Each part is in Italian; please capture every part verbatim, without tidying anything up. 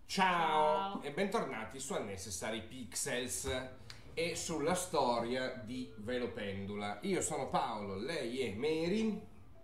Ciao, Ciao e bentornati su Unnecessary Pixels e sulla storia di Velopendula. Io sono Paolo, lei è Mary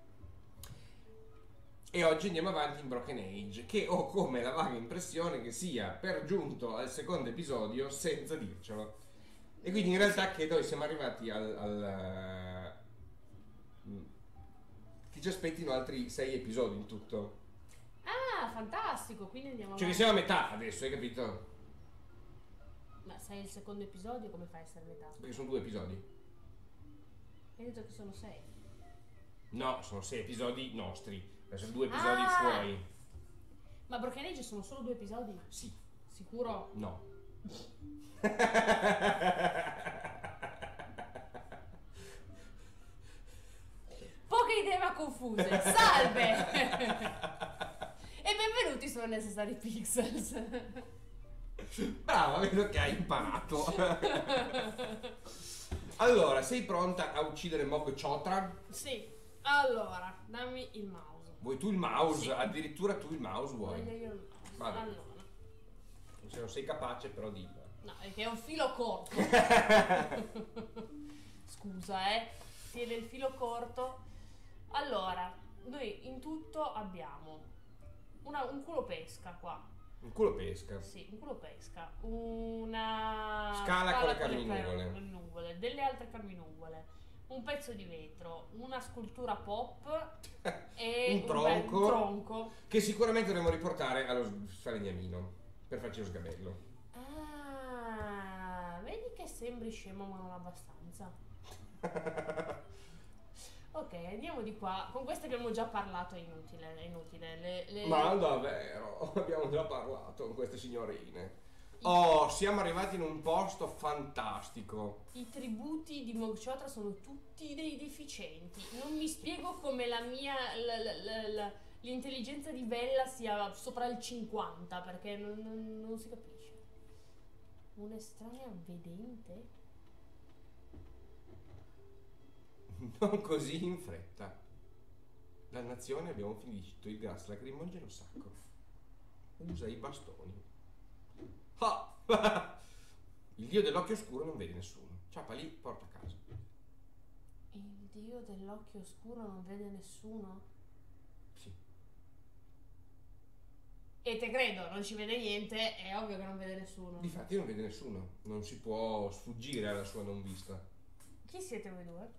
e oggi andiamo avanti in Broken Age, che ho come la vaga impressione che sia per giunto al secondo episodio senza dircelo. E quindi in realtà che noi siamo arrivati al... al uh, che ci aspettino altri sei episodi in tutto. Ah, fantastico, quindi andiamo Cioè che avanti. siamo a metà adesso, hai capito? Ma sei il secondo episodio, come fai a essere metà? Perché sono due episodi. Hai detto che sono sei. No, sono sei episodi nostri. Adesso due episodi Ah! fuori. Ma Broken Age sono solo due episodi? Sì. Sicuro? No. Poche idee ma confuse. Salve! E benvenuti su Unnecessary Pixels. Brava, vedo che hai imparato. Allora, sei pronta a uccidere Mog Chotra? Sì. Allora, dammi il mouse. Vuoi tu il mouse? Sì. Addirittura tu il mouse Voglio vuoi? io il mouse. Vabbè. Allora. Se non sei capace però dillo. No, è che è un filo corto. Scusa, eh. Tiene il filo corto. Allora, noi in tutto abbiamo una- un culo pesca qua. Un culo pesca. Sì, un culo pesca. Una Scala con le per- carminuvole. per- nuvole, delle altre carminuvole. Un pezzo di vetro, una scultura pop e Un bel tronco. tronco. Che sicuramente dovremmo riportare allo s- falegnamino per farci lo sgabello. Ah, vedi che sembri scemo ma non abbastanza. Ok, andiamo di qua. Con queste abbiamo già parlato, è inutile, è inutile. Le, le- Ma davvero, abbiamo già parlato con queste signorine. Oh, siamo arrivati in un posto fantastico. I tributi di Mog Chotra sono tutti dei deficienti. Non mi spiego come la mia. la- la- la- la- l'intelligenza di Bella sia sopra il cinquanta, perché non, non- non si capisce. Un'estranea vedente? Non così in fretta. Dannazione, abbiamo finito il gas lacrimogeno sacro. Usa i bastoni. Ah! Il dio dell'occhio scuro non vede nessuno. Ciapa lì, porta a casa. Il dio dell'occhio scuro non vede nessuno? Sì. E te credo, non ci vede niente, è ovvio che non vede nessuno. Difatti non vede nessuno. Non si può sfuggire alla sua non vista. Chi siete voi due?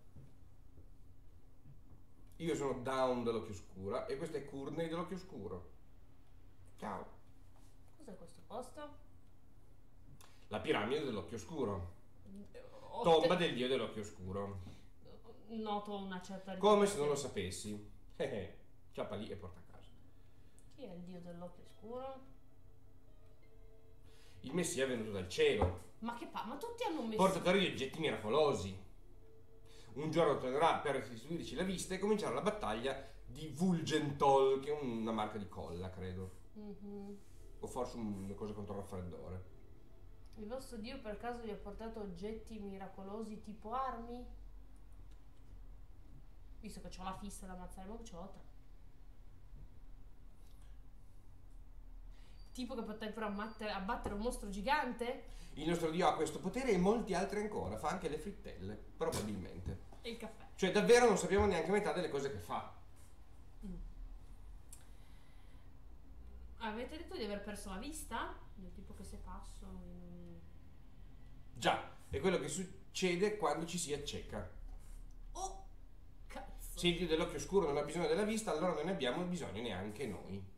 Io sono Down dell'occhio scuro e questo è Courtney dell'occhio scuro. Ciao. Cos'è questo posto? La piramide dell'occhio scuro. Ho Tomba te- del dio dell'occhio scuro. Noto una certa Come se non lo sapessi. Eh eh. Ciapa lì e porta a casa. Chi è il dio dell'occhio scuro? Il Messia è venuto dal cielo, Ma che pa... Ma tutti hanno messo... portatore di oggetti miracolosi. Un giorno tornerà per restituirci la vista e comincerà la battaglia di Vulgentol, che è una marca di colla, credo. Mhm. O forse una cosa contro il raffreddore. Il vostro dio per caso vi ha portato oggetti miracolosi tipo armi? Visto che ho la fissa da ammazzare Mog Chotra. Tipo che potrebbero ammatte- abbattere un mostro gigante? Il nostro dio ha questo potere e molti altri ancora. Fa anche le frittelle, probabilmente. E il caffè. Cioè davvero non sappiamo neanche metà delle cose che fa. Avete detto di aver perso la vista? Del tipo che se passo... in- Già, è quello che succede quando ci si acceca. Oh! Cazzo! Se il dio dell'occhio scuro non ha bisogno della vista, allora non ne abbiamo bisogno neanche noi.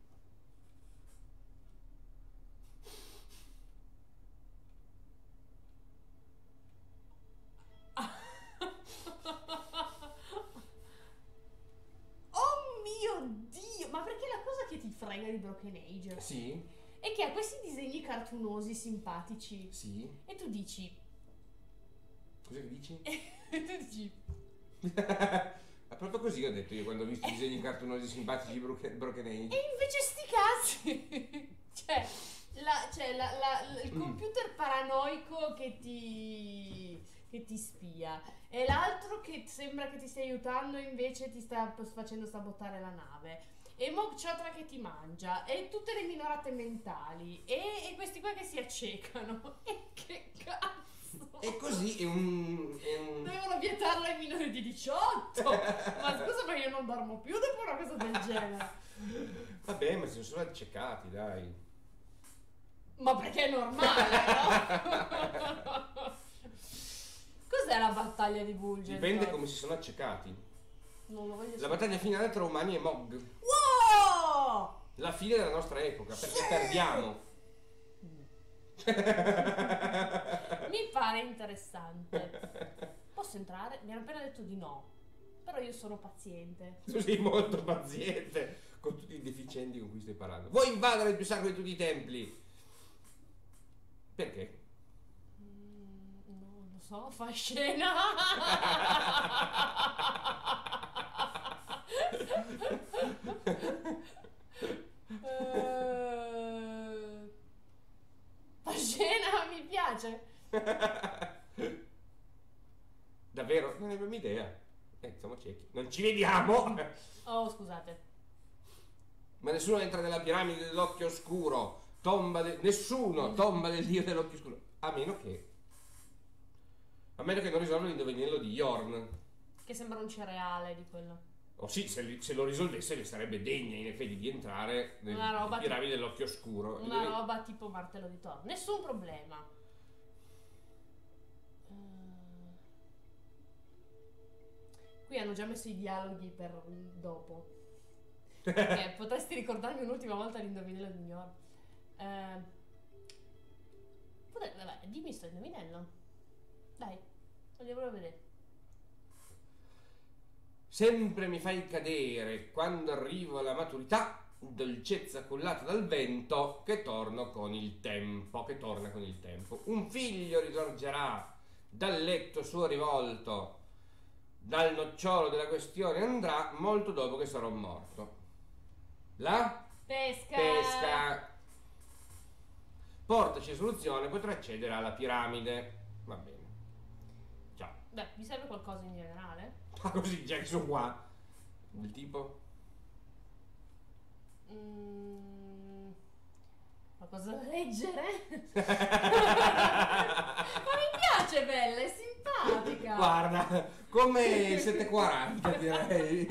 Oh mio Dio! Ma perché la cosa che ti frega di Broken Age Sì? è che ha questi disegni cartunosi simpatici Sì? e tu dici... Cosa che dici? e tu dici... Ma proprio così ho detto io quando ho visto i disegni cartunosi simpatici di Broken Broken E Age. invece sti cazzi! cioè, la, cioè la, la- il computer paranoico che ti, che ti spia e l'altro che sembra che ti stia aiutando invece ti sta facendo sabotare la nave. e Mog Chotra che ti mangia, e tutte le minorate mentali, e, e questi qua che si accecano. E che cazzo! E così è un... È un... Devono vietarlo ai minori di diciotto! Ma scusa, ma io non dormo più dopo una cosa del genere. Vabbè, ma si sono accecati, dai. Ma perché è normale, no? Cos'è la battaglia di Bulger? Dipende come si sono accecati. Non lo voglio La sapere. battaglia finale tra umani e Mog. Wow! La fine della nostra epoca, perché perdiamo. Mi pare interessante. Posso entrare? Mi hanno appena detto di no. Però io sono paziente. Tu sei molto paziente con tutti i deficienti con cui stai parlando. Vuoi invadere il più sacro di tutti i templi? Perché? Mm, non lo so, fa scena. uh, fa scena, mi piace. Davvero? Non avevo idea. Eh, siamo ciechi. Non ci vediamo! Oh, scusate. Ma nessuno entra nella piramide dell'occhio oscuro. Tomba de... Nessuno tomba del dio dell'occhio oscuro. A meno che... A meno che non risolva l'indovinello di Yorn. Che sembra un cereale di quello. Oh sì, se, li- se lo risolvesse ne sarebbe degna in effetti di entrare nel- Una roba nelle piramidi dell'occhio oscuro. Una Indovin- roba tipo martello di Thor. Nessun problema. Eh, Qui hanno già messo i dialoghi per dopo. Perché potresti ricordarmi un'ultima volta l'indovinello di New York. Eh, potrei- vabbè, dimmi sto indovinello. Dai, voglio proprio vedere. Sempre mi fai cadere quando arrivo alla maturità, dolcezza cullata dal vento, che torno con il tempo, che torna con il tempo. Un figlio risorgerà dal letto suo rivolto, dal nocciolo della questione andrà molto dopo che sarò morto. La Pesca! pesca. Portaci soluzione, potrà accedere alla piramide. Va bene. Ciao. Beh, vi serve qualcosa in generale? Ma così già che sono qua. Del tipo? Mm, qualcosa da leggere? Ma mi piace, bella, è simpatica. Guarda, come sette e quaranta direi.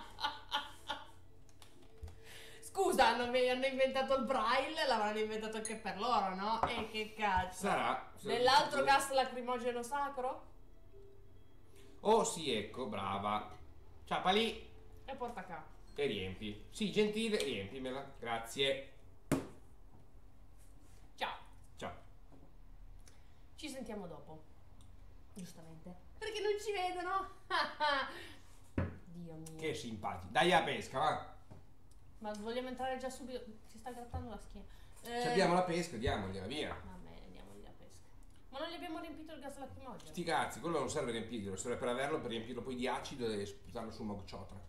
Scusa, hanno, hanno inventato il braille, l'avranno inventato anche per loro, no? E che cazzo? Sarà. Dell'altro gas lacrimogeno sacro? Oh sì, ecco, brava. Ciapa lì E porta qua. e riempi. Sì, gentile, riempimela. Grazie. Ciao, Ciao. ci sentiamo dopo. Giustamente. Perché non ci vedono? Dio mio. Che simpatico. Dai a pesca, va. Ma vogliamo entrare già subito? Si sta grattando la schiena. Eh, Ci abbiamo la pesca, diamogliela, via. Va bene, andiamogli a pesca. Ma non gli abbiamo riempito il gas lacrimogeno? Sti cazzi, quello non serve riempirlo, serve per averlo, per riempirlo poi di acido e sputarlo su Mog Chotra.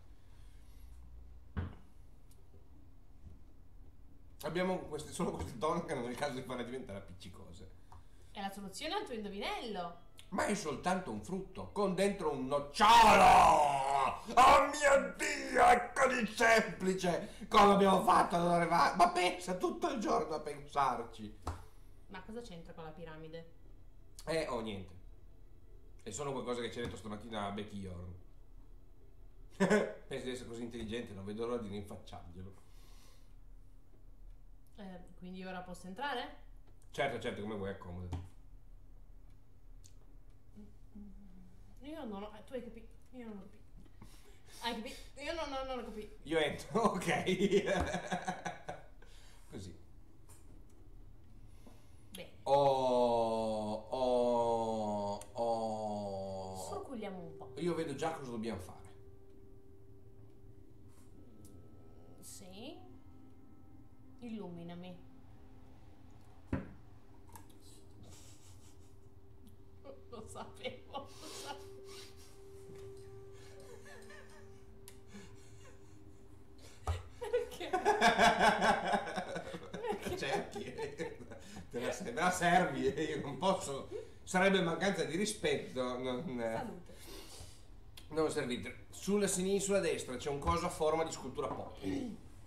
Abbiamo queste, solo queste donne che non è il caso di farle diventare appiccicose. È la soluzione al tuo indovinello. Ma è soltanto un frutto, con dentro un nocciolo! Oh mio Dio, è così semplice! Come abbiamo fatto ad arrivare? Ma pensa tutto il giorno a pensarci! Ma cosa c'entra con la piramide? Eh, oh, niente. È solo qualcosa che ci ha detto stamattina a Becky Yorn. Pensi di essere così intelligente, non vedo l'ora di rinfacciarglielo. Eh, quindi ora posso entrare? Certo, certo, come vuoi, accomodati. Io non ho... eh, tu hai capito? Io non ho capito. Hai capito? Io non, non, non ho capito. Io entro, ok. Così. Bene. Oh, oh, oh. Sorculiamo un po'. Io vedo già cosa dobbiamo fare. Sì. Illuminami. Lo sapevo, lo sapevo. Perché? Perché? Cerchi, te la, te la servi, io non posso. Sarebbe mancanza di rispetto. Non, Salute. non servite. Sulla sinistra, sulla destra c'è un coso a forma di scultura pop.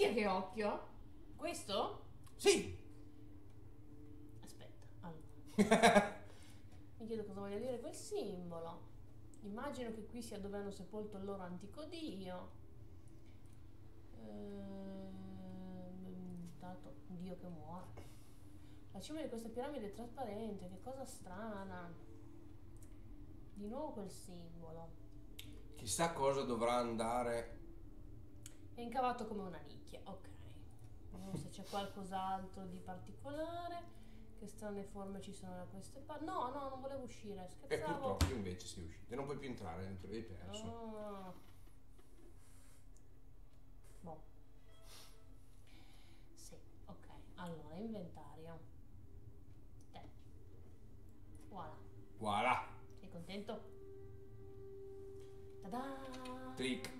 Minchia che occhio! Questo? Sì! Aspetta, allora. Mi chiedo cosa voglia dire quel simbolo. Immagino che qui sia dove hanno sepolto il loro antico dio. Ehm, tanto dio che muore. La cima di questa piramide è trasparente, che cosa strana. Di nuovo quel simbolo. Chissà cosa dovrà andare. È incavato come una nicchia, ok. Vediamo se c'è qualcos'altro di particolare. Che strane forme ci sono da queste parti. No, no, non volevo uscire, E scherzavo. purtroppo invece sei uscito. E non puoi più entrare dentro, hai perso. Ah. Boh. Sì, ok. Allora, inventario. Te. Voilà. Voilà! Sei contento? Ta-da! Trick.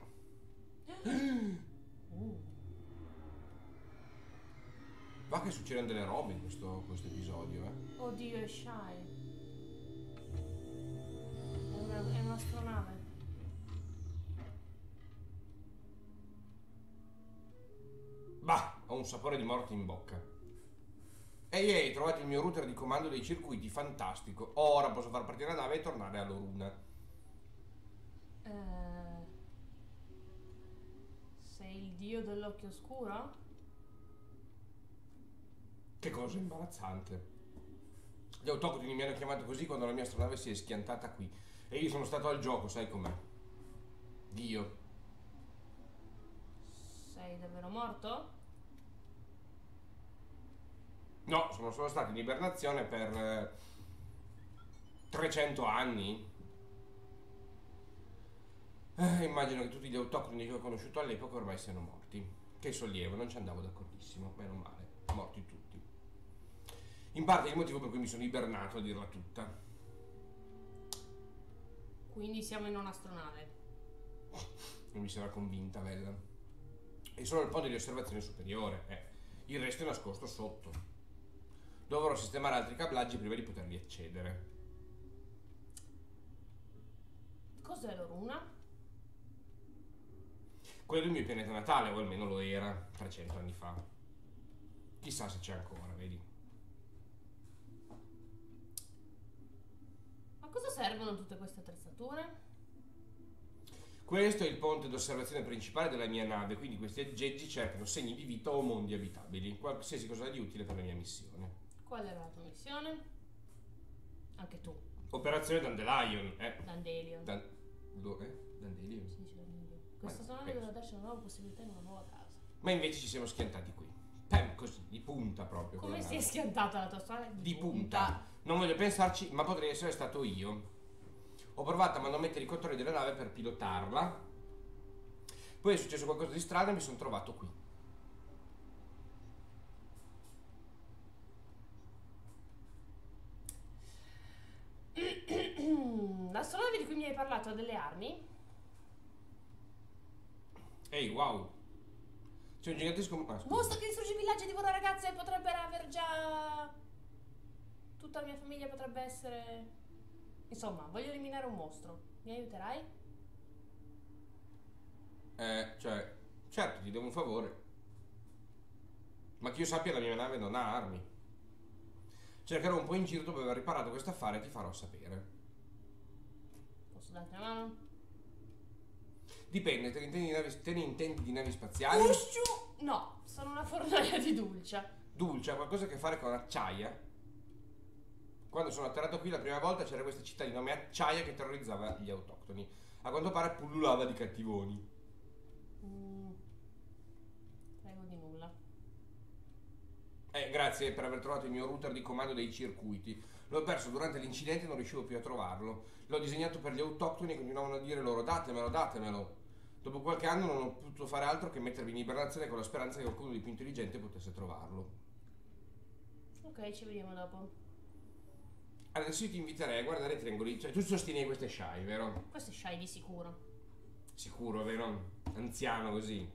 Uh. Va che succedono delle robe in questo, questo episodio, eh. Oddio, è Shy. È, una, è un'astronave. Bah, ho un sapore di morte in bocca. Ehi ehi, trovate il mio router di comando dei circuiti, fantastico. Ora posso far partire la nave e tornare a Loruna. Eh, sei il dio dell'occhio oscuro? Che cosa imbarazzante. Gli autoctoni mi hanno chiamato così quando la mia astronave si è schiantata qui. E io sono stato al gioco, sai com'è. Dio. Sei davvero morto? No, sono solo stato in ibernazione per eh, trecento anni. Eh, immagino che tutti gli autoctoni che ho conosciuto all'epoca ormai siano morti. Che sollievo, non ci andavo d'accordissimo, meno male, morti tutti. In parte è il motivo per cui mi sono ibernato, a dirla tutta. Quindi siamo in un'astronave. Non mi sembra convinta, Bella. È solo il ponte di osservazione superiore, eh. Il resto è nascosto sotto. Dovrò sistemare altri cablaggi prima di potervi accedere. Cos'è Loruna? Quello è il mio pianeta natale, o almeno lo era, trecento anni fa. Chissà se c'è ancora, vedi. A cosa servono tutte queste attrezzature? Questo è il ponte d'osservazione principale della mia nave, quindi questi aggeggi cercano segni di vita o mondi abitabili, qualsiasi cosa di utile per la mia missione. Qual era la tua missione? Anche tu, Operazione Dandelion, eh? Dandelion. Dan... Lo, eh? Dandelion? Si dice Dandelion. Questa Ma- astronave penso. doveva darci una nuova possibilità in una nuova casa. Ma invece ci siamo schiantati qui. Pam, così, di punta proprio. con Come la si è nave. schiantata la tua astronave? Di punta. Non voglio pensarci, ma potrei essere stato io. Ho provato a manomettere i controlli della nave per pilotarla. Poi è successo qualcosa di strano e mi sono trovato qui. L'astronave di cui mi hai parlato ha delle armi? Ehi, wow. C'è un gigantesco... Ah, scusa. Mostro che distrugge i villaggi di vorrà ragazze potrebbero aver già... Tutta la mia famiglia potrebbe essere... Insomma, voglio eliminare un mostro. Mi aiuterai? Eh, cioè... Certo, ti devo un favore. Ma che io sappia la mia nave non ha armi. Cercherò un po' in giro dopo aver riparato questo affare e ti farò sapere. Posso darti una mano? Dipende, te ne intendi di navi, te ne intendi di navi spaziali? Usciu! No, sono una fornaia di dulcia. Dulce, ha qualcosa a che fare con Acciaia? Quando sono atterrato qui la prima volta c'era questa città di nome Acciaia che terrorizzava gli autoctoni. A quanto pare pullulava di cattivoni. Mm. Prego di nulla. Eh, grazie per aver trovato il mio router di comando dei circuiti. L'ho perso durante l'incidente e non riuscivo più a trovarlo. L'ho disegnato per gli autoctoni e continuavano a dire loro datemelo, datemelo. Dopo qualche anno non ho potuto fare altro che mettermi in ibernazione con la speranza che qualcuno di più intelligente potesse trovarlo. Ok, ci vediamo dopo. Adesso io ti inviterei a guardare i triangoli. Cioè, tu sostieni queste shy, vero? Questo è Shy di sicuro. Sicuro, vero? Anziano così.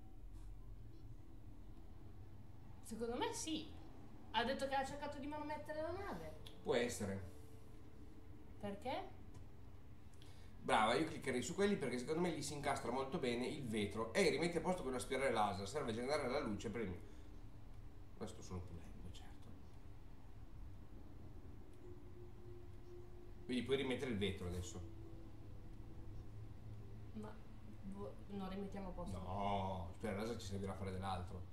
Secondo me sì. Ha detto che ha cercato di manomettere la nave. Può essere. Perché? Brava, io cliccherei su quelli perché secondo me lì si incastra molto bene il vetro. Ehi, rimetti a posto quella spirale laser, serve a generare la luce per il mio. Questo solo pulendo, certo. Quindi puoi rimettere il vetro adesso. Ma vo- non rimettiamo a posto. No, spirale laser ci servirà a fare dell'altro.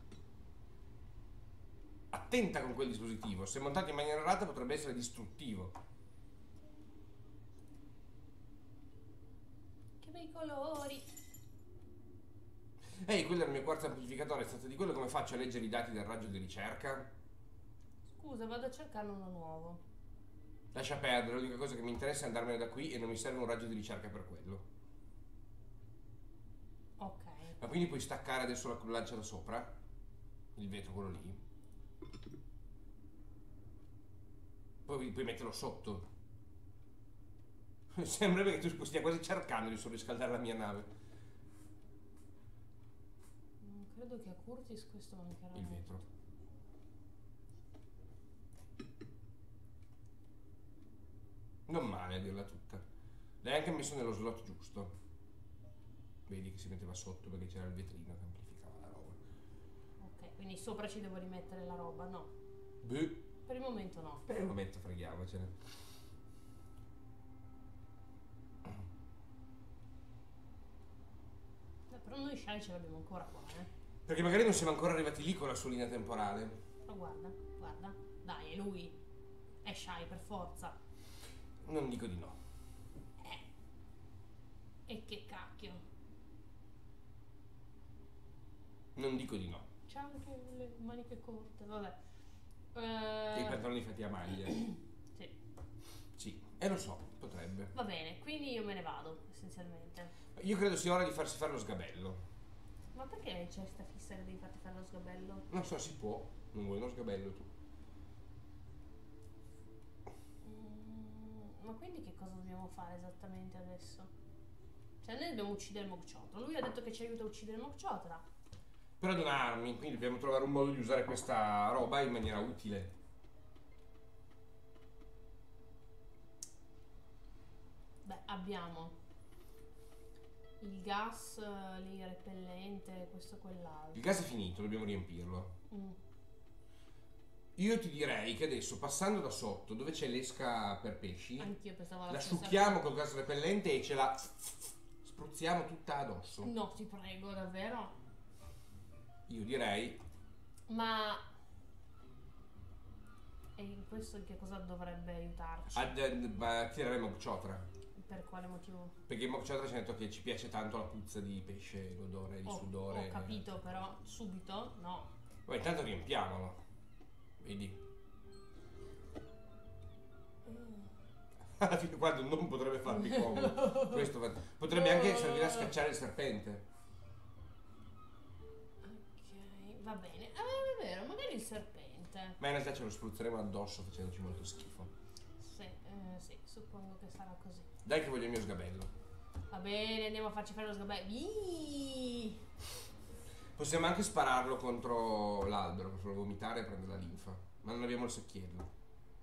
Attenta con quel dispositivo, se montato in maniera errata potrebbe essere distruttivo. Che bei colori. Ehi, quello è il mio quarzo amplificatore, è stato di quello come faccio a leggere i dati del raggio di ricerca? Scusa, vado a cercarne uno nuovo. Lascia perdere, l'unica cosa che mi interessa è andarmene da qui e non mi serve un raggio di ricerca per quello. Ok. Ma quindi puoi staccare adesso la lancia da sopra? Il vetro, quello lì? Poi puoi metterlo sotto. Sembrerebbe che tu stia quasi cercando di surriscaldare la mia nave. Non credo che a Curtis questo mancherà. Il vetro. Non male a dirla tutta. L'hai anche messo nello slot giusto. Vedi che si metteva sotto perché c'era il vetrino che amplificava la roba. Ok, quindi sopra ci devo rimettere la roba, no? Beh, Per il momento no. per il momento freghiamocene. Beh, però noi Shai ce l'abbiamo ancora qua, eh. Perché magari non siamo ancora arrivati lì con la sua linea temporale. Però guarda, guarda. Dai, è lui. È Shai, per forza. Non dico di no. Eh. E che cacchio. Non dico di no. C'ha anche le maniche corte, vabbè. E i Eh, pantaloni fatti a maglia. sì. Sì, e lo so, potrebbe. Va bene, quindi io me ne vado, essenzialmente. Io credo sia ora di farsi fare lo sgabello. Ma perché c'è sta fissa che devi farti fare lo sgabello? Non so, si può. Non vuoi uno sgabello tu? Mm, ma quindi che cosa dobbiamo fare esattamente adesso? Cioè noi dobbiamo uccidere Mokchotra. Lui ha detto che ci aiuta a uccidere Mokchotra. Per adunarmi, quindi dobbiamo trovare un modo di usare questa roba in maniera utile. Beh, abbiamo il gas eh, lì repellente, questo e quell'altro. Il gas è finito, dobbiamo riempirlo. Mm. Io ti direi che adesso, passando da sotto, dove c'è l'esca per pesci, Anch'io pensavo alla la stessa asciughiamo col gas repellente e ce la spruzziamo tutta addosso. cosa. No, ti prego, davvero. Io direi, Ma e in questo in che cosa dovrebbe aiutarci? ad, a tirare Mokchotra. Per quale motivo? Perché Mokchotra ci ha detto che ci piace tanto la puzza di pesce, l'odore di Ho, sudore. ho capito, però subito? No. Poi intanto riempiamolo. Vedi? Alla fine quando non potrebbe farmi comodo. Questo va- potrebbe anche servire a scacciare il serpente. Ok, va bene. Ah, è vero, magari il serpente. Ma in realtà ce lo spruzzeremo addosso facendoci molto schifo. Sì, eh, sì, suppongo che sarà così. Dai che voglio il mio sgabello. Va bene, andiamo a farci fare lo sgabello. Iiii. Possiamo anche spararlo contro l'albero per farlo vomitare e prendere la linfa. Ma non abbiamo il secchiello.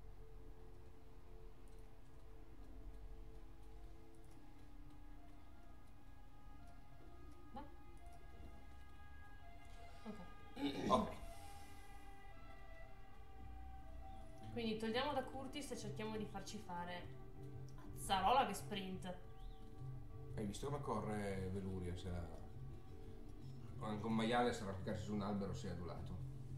Beh. Ok. Ok. Quindi togliamo da Curtis e cerchiamo di farci fare Azzarola che sprint. Hai visto come corre Veluria? Se la... Anche un maiale sarà applicarsi su un albero si è adulato.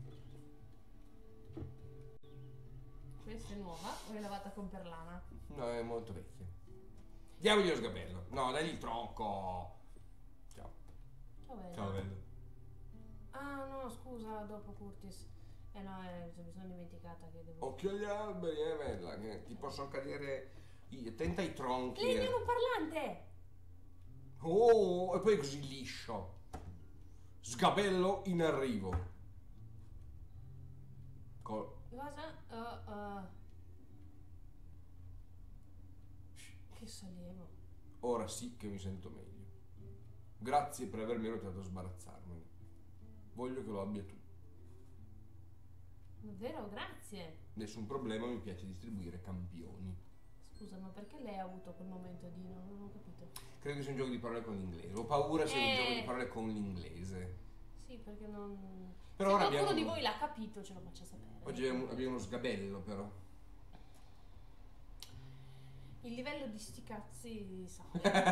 Questa è nuova o è lavata con perlana? No, è molto vecchia. Diamogli lo sgabello. No, dagli il tronco. Ciao. Ciao bella. Ciao, bello. Ah no, scusa, dopo Curtis. Eh no, eh, mi sono dimenticata che devo... Occhio agli alberi, eh, bella, che ti possono cadere. i- Tenta i tronchi. Legno eh. non parlante! Oh, e poi è così liscio. Sgabello in arrivo. Co- Cosa? Uh, uh. Che sollievo. Ora sì che mi sento meglio. Grazie per avermi aiutato a sbarazzarmene. Voglio che lo abbia tu. Davvero, grazie. Nessun problema, mi piace distribuire campioni. Scusa, ma perché lei ha avuto quel momento di... non, non ho capito. Credo che sia un gioco di parole con l'inglese. Ho paura sia un Eh. gioco di parole con l'inglese. Sì, perché non... Però Se ora qualcuno abbiamo- di voi l'ha capito, ce lo faccia sapere. Oggi abbiamo, abbiamo uno sgabello però. Il livello di sti cazzi sa.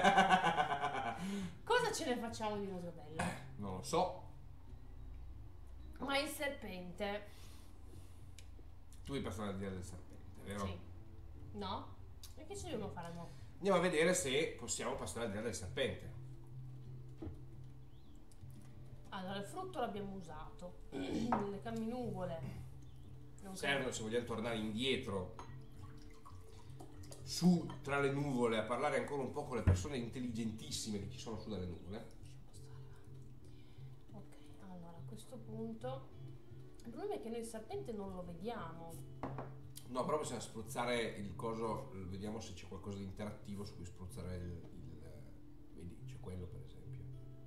Cosa ce ne facciamo di uno sgabello? Non lo so. Ma il serpente... Tu hai passato al di là del serpente, vero? Sì. No? E che ci dobbiamo fare mo? Andiamo a vedere se possiamo passare al di là del serpente. Allora, il frutto l'abbiamo usato. Le camminuvole. Non Servono se vogliamo tornare indietro su tra le nuvole a parlare ancora un po' con le persone intelligentissime che ci sono su dalle nuvole. Ok, allora a questo punto il problema è che noi il serpente non lo vediamo. No, però possiamo spruzzare il coso, vediamo se c'è qualcosa di interattivo su cui spruzzare il, il vedi, c'è quello per esempio.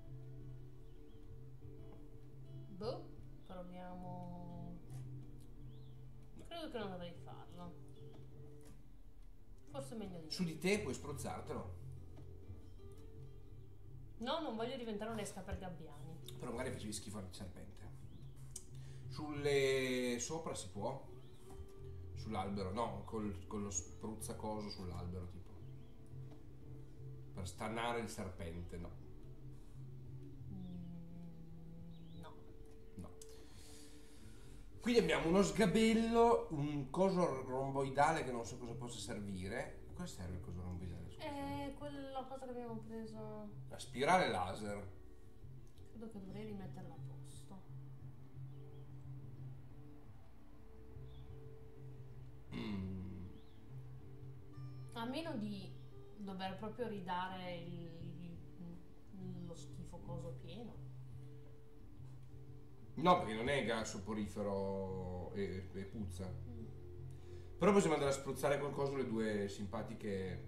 Boh, proviamo. Credo che non dovrei farlo. Forse è meglio di no. Su di te puoi spruzzartelo, No, non voglio diventare un'esca per gabbiani. però magari facevi schifo al serpente. Sulle sopra si può? Sull'albero, no, col, con lo spruzzacoso sull'albero tipo. Per stannare il serpente, no. Mm, no. No. Quindi abbiamo uno sgabello, un coso romboidale che non so cosa possa servire. A cosa serve il coso romboidale? Scusa? È quella cosa che abbiamo preso. La spirale laser. Credo che dovrei rimetterla a posto. Mm. A meno di dover proprio ridare il, il- lo schifo coso pieno. No, perché non è gas soporifero e, e puzza. Però possiamo andare a spruzzare qualcosa le due simpatiche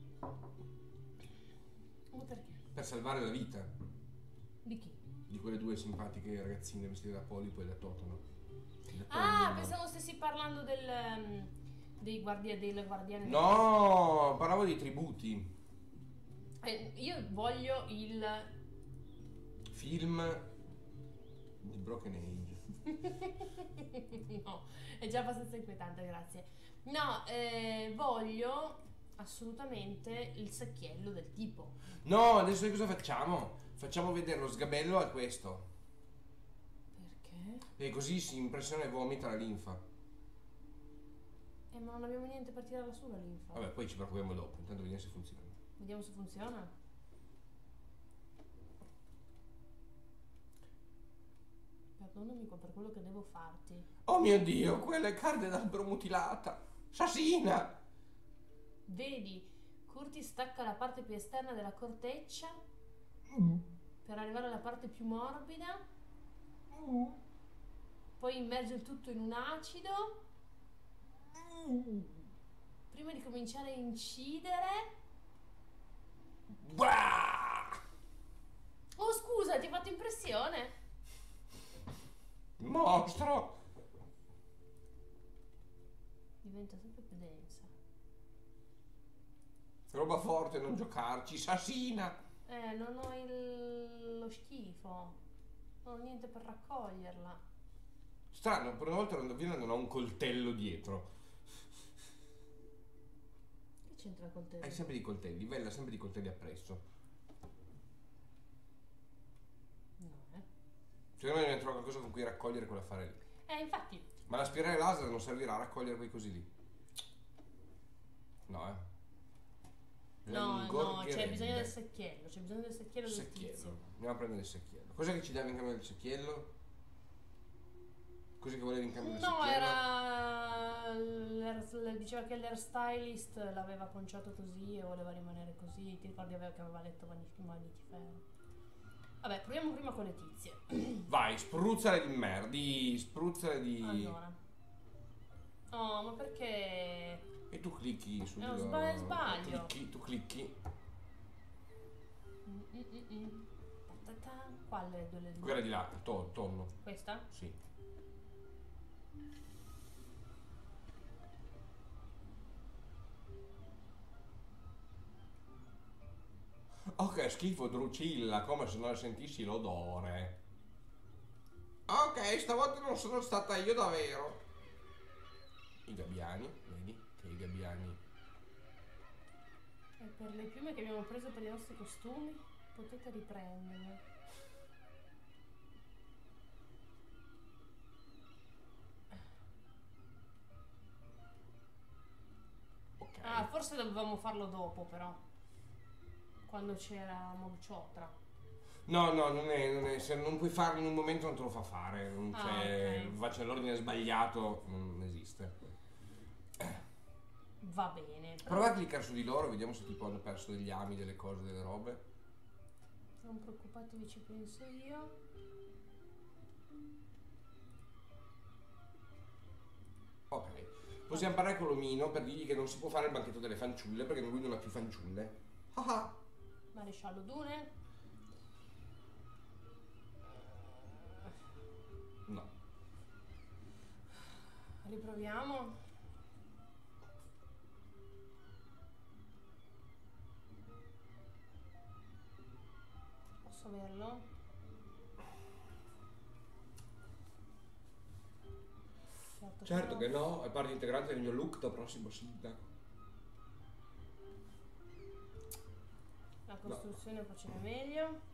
Ma perché? per salvare la vita Di chi? di quelle due simpatiche ragazzine vestite da polipo e da totano. Da Ah, tonno. pensavo stessi parlando del, ehm, dei guardia, delle guardiane. No, parlavo dei tributi. Eh, io voglio il... Film di Broken Age. No, è già abbastanza inquietante, grazie. No, eh, voglio assolutamente il secchiello del tipo. No, adesso cosa facciamo? Facciamo vedere lo sgabello a questo. Perché? E così si impressiona e vomita la linfa. Eh, ma non abbiamo niente per tirarla su la linfa. Vabbè, poi ci preoccupiamo dopo, intanto vediamo se funziona. Vediamo se funziona. Perdonami qua per quello che devo farti. Oh mio Dio, quella è carne d'albero mutilata. Assassina! Vedi, Curti stacca la parte più esterna della corteccia per arrivare alla parte più morbida. Poi immerge il tutto in un acido. Prima di cominciare a incidere. Bah! Oh, scusa, ti ha fatto impressione? Mostro! Diventa sempre più densa. Roba forte, non giocarci, assassina! Eh, non ho il... lo schifo. Non ho niente per raccoglierla. Strano, per una volta l'Andovina non ha un coltello dietro. Che c'entra il coltello? Hai sempre di coltelli, Bella, sempre di coltelli appresso. No, eh. Secondo me dobbiamo trovare qualcosa con cui raccogliere quell'affare lì. Eh, infatti. Ma la spirale laser non servirà a raccogliere quei cosi lì. No, eh. No, no, c'è L'ingorgherebbe. bisogno del secchiello. C'è bisogno del secchiello del Secchiello. tizio. Andiamo a prendere il secchiello. Cos'è che ci dava in cambio del secchiello? Cos'è che volevi in cambio del No, secchiello? era... l'air- diceva che l'airstylist l'aveva conciato così e voleva rimanere così. Ti ricordi aveva- che aveva letto Vanity Vanity Fair? Vabbè, proviamo prima con le tizie. Vai, spruzzale di merda, spruzzale di... Allora. Oh, ma perché... E tu clicchi su No, di- sba- sbaglio. Clicchi, tu clicchi. Mm, mm, mm, mm. Ta-ta-ta. Quale delle due? Quella di là, il to- tonno. Questa? Sì. che schifo, Drucilla, come se non ne sentissi l'odore. Ok, stavolta non sono stata io davvero. I gabbiani, vedi? Che i gabbiani. E per le piume che abbiamo preso per i nostri costumi, potete riprenderle. Ok. Ah, forse dovevamo farlo dopo, però. Quando c'era Mogchotra. No, no, non è, non è, se non puoi farlo in un momento non te lo fa fare, non Ah, c'è, ok. faccia l'ordine sbagliato, non esiste. Va bene. però Prova a cliccare su di loro, vediamo se tipo hanno perso degli ami, delle cose, delle robe. Non preoccupatevi, ci penso io. Ok, possiamo parlare con l'omino per dirgli che non si può fare il banchetto delle fanciulle perché lui non ha più fanciulle. Ah ah. Maresciallo Dune. No. Riproviamo. Posso averlo? Certo, Certo no. che no, è parte integrante del mio look da prossimo sindaco. La costruzione faceva meglio.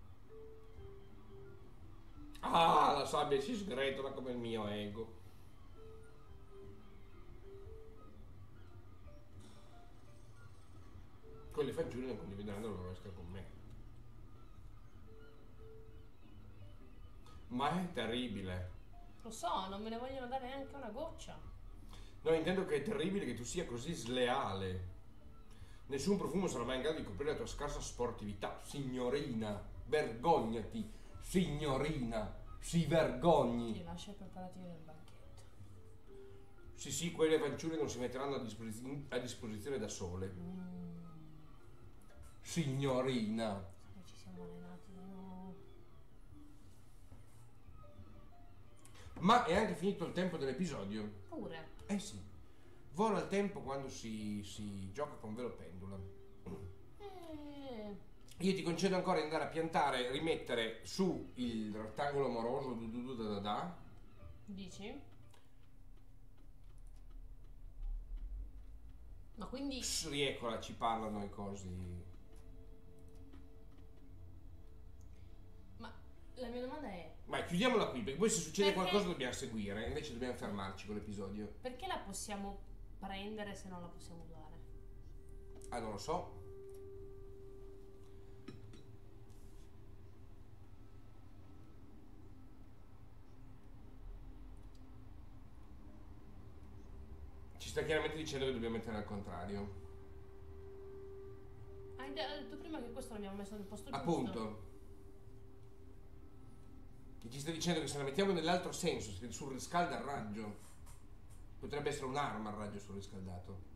Ah, la sabbia si sgretola come il mio ego. Quelle fanciulle non condivideranno la loro esca con me. Ma è terribile. Lo so, non me ne vogliono dare neanche una goccia. No, intendo che è terribile che tu sia così sleale. Nessun profumo sarà mai in grado di coprire la tua scarsa sportività. Signorina, vergognati. Signorina, si vergogni. Ti lascia i preparativi del banchetto. Sì, sì, quelle fanciulle non si metteranno a, disposi- a disposizione da sole. Mm. Signorina. E ci siamo allenati di nuovo. Ma è anche finito il tempo dell'episodio. Pure. Eh sì. Vola il tempo quando si, si gioca con velo pendula. Eh, Io ti concedo ancora di andare a piantare, rimettere su il rettangolo amoroso du du du da da da. dici? Ma quindi... Pss, Riecola, ci parlano i cosi. Ma la mia domanda è... Vai, chiudiamola qui, perché poi se succede Perché- qualcosa dobbiamo seguire, invece dobbiamo fermarci con l'episodio. Perché la possiamo prendere se non la possiamo usare? Ah, non lo so. Ci sta chiaramente dicendo che dobbiamo mettere al contrario. Hai detto prima che questo l'abbiamo messo nel posto giusto. Appunto. E ci sta dicendo che se la mettiamo nell'altro senso, se sul riscalda il raggio, potrebbe essere un'arma il raggio surriscaldato.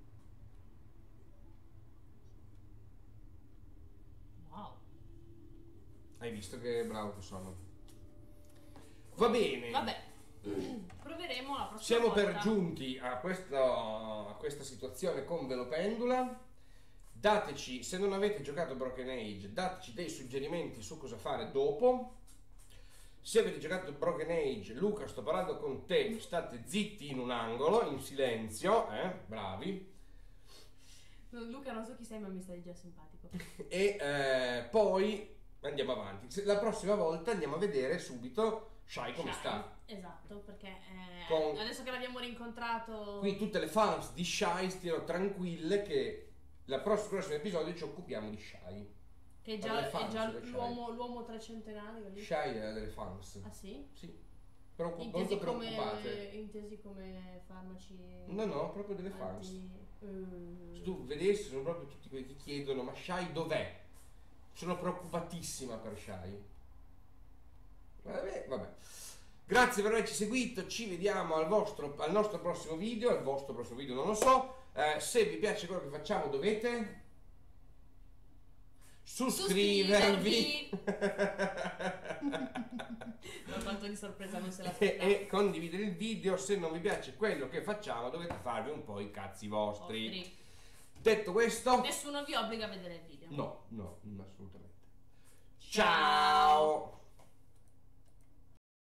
Wow. Hai visto che bravo che sono. Va bene. Vabbè. Proveremo la prossima Siamo volta. per giunti a questa, a questa situazione con Velopendula. Dateci, se non avete giocato Broken Age, dateci dei suggerimenti su cosa fare dopo. Se avete giocato Broken Age, Luca, sto parlando con te, state zitti in un angolo, in silenzio, eh? Bravi. Luca, non so chi sei, ma mi stai già simpatico. E eh, poi andiamo avanti. Se- La prossima volta andiamo a vedere subito Shai come Shai. sta. Esatto, perché eh, Con- adesso che l'abbiamo rincontrato... Quindi tutte le fans di Shai stiano tranquille che la prossimo, prossimo episodio ci occupiamo di Shai. Che è già, Vabbè, è fans, già Shai. l'uomo, l'uomo trecentenario lì. Shai è delle fans. Ah sì? Sì. Però molto Intesi come, preoccupate. intesi come farmaci... No, no, proprio delle fans. anti- eh, Se tu vedessi, sono proprio tutti quelli che ti chiedono: ma Shai dov'è? Sono preoccupatissima per Shai. Vabbè, vabbè. Grazie per averci seguito, ci vediamo al, vostro, al nostro prossimo video, al vostro prossimo video non lo so. Eh, se vi piace quello che facciamo dovete suscrivervi, No, tanto di sorpresa non se e, l'aspettavo. e condividere il video. Se non vi piace quello che facciamo dovete farvi un po' i cazzi vostri. Ostri. Detto questo, Nessuno vi obbliga a vedere il video. no, no, assolutamente. Ciao!